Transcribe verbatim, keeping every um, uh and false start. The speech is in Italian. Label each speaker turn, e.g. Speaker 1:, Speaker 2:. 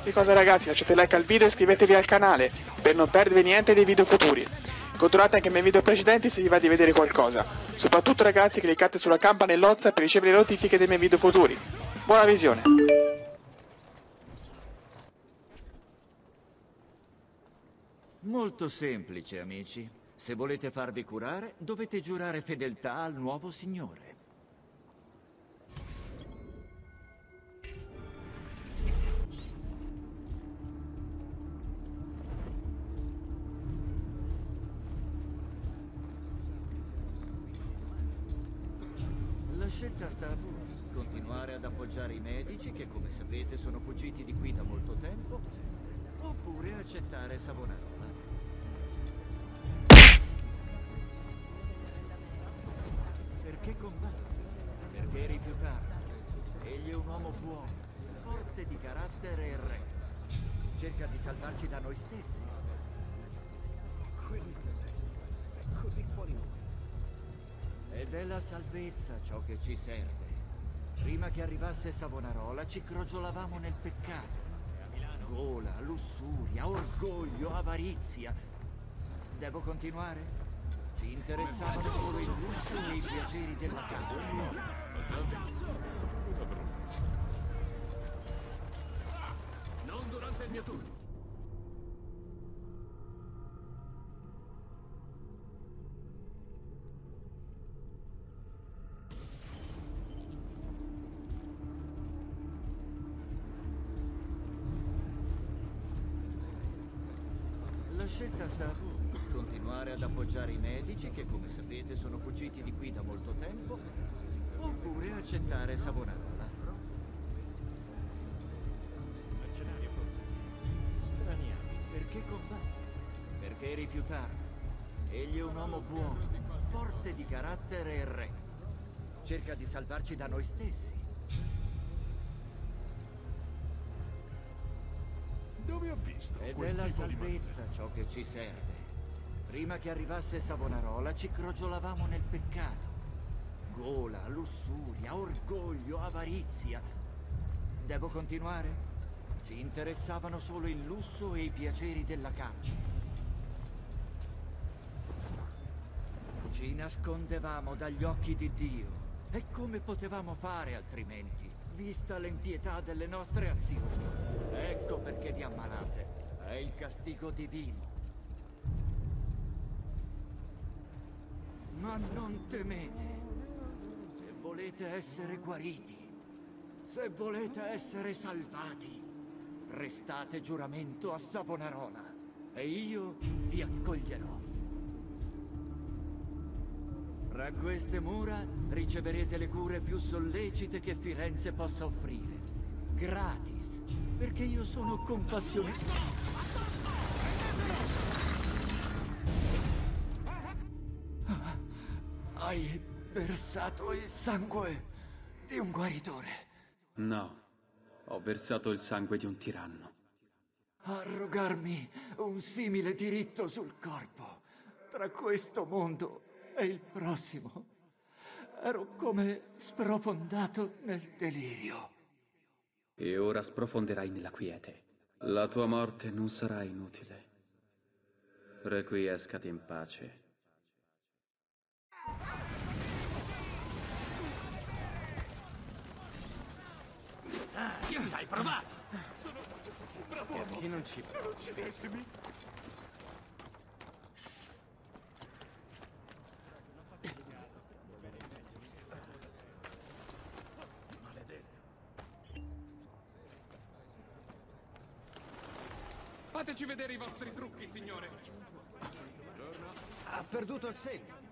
Speaker 1: qualsiasi cosa ragazzi, lasciate like al video e iscrivetevi al canale per non perdervi niente dei video futuri. Controllate anche i miei video precedenti se vi va di vedere qualcosa. Soprattutto ragazzi cliccate sulla campanellozza per ricevere le notifiche dei miei video futuri. Buona visione!
Speaker 2: Molto semplice, amici. Se volete farvi curare, dovete giurare fedeltà al nuovo signore. La scelta sta a voi. Continuare ad appoggiare i medici che, come sapete, sono fuggiti di qui da molto tempo, oppure accettare Savonarola. Perché combattere? Perché rifiutarlo? Egli è un uomo buono, forte di carattere e re. Cerca di salvarci da noi stessi.
Speaker 3: Quello è così fuori noi.
Speaker 2: Ed è la salvezza ciò che ci serve. Prima che arrivasse Savonarola ci crogiolavamo nel peccato. Gola, lussuria, orgoglio, avarizia. Devo continuare? Ci interessavano solo il lusso e i piaceri della casa.
Speaker 3: Non durante il mio turno.
Speaker 2: La scelta sta a voi. Continuare ad appoggiare i medici che, come sapete, sono fuggiti di qui da molto tempo, oppure accettare Savonarola.
Speaker 3: Mercenario forse. Straniero.
Speaker 2: Perché combattere? Perché rifiutarlo? Egli è un uomo buono, forte di carattere e re. Cerca di salvarci da noi stessi.
Speaker 3: Dove ho visto?
Speaker 2: Ed
Speaker 3: quel
Speaker 2: è la
Speaker 3: tipo di
Speaker 2: salvezza ciò che ci serve. Prima che arrivasse Savonarola ci crogiolavamo nel peccato. Gola, lussuria, orgoglio, avarizia. Devo continuare? Ci interessavano solo il lusso e i piaceri della carne. Ci nascondevamo dagli occhi di Dio. E come potevamo fare altrimenti, vista l'impietà delle nostre azioni? Ecco perché vi ammalate. È il castigo divino. Ma non temete. Se volete essere guariti, se volete essere salvati, restate giuramento a Savonarola e io vi accoglierò. Tra queste mura riceverete le cure più sollecite che Firenze possa offrire. Gratis, perché io sono compassionato. Hai versato il sangue di un guaritore.
Speaker 4: No, ho versato il sangue di un tiranno.
Speaker 2: Arrogarmi un simile diritto sul corpo, tra questo mondo e il prossimo. Ero come sprofondato nel delirio.
Speaker 4: E ora sprofonderai nella quiete. La tua morte non sarà inutile. Requiescati in pace.
Speaker 3: Ah, ci hai provato! Sono un bravo uomo!
Speaker 5: Perché non ci
Speaker 3: Non uccidetemi! Maledetto!
Speaker 5: Fateci vedere i vostri trucchi, signore!
Speaker 3: Buongiorno.
Speaker 5: Ha perduto il segno.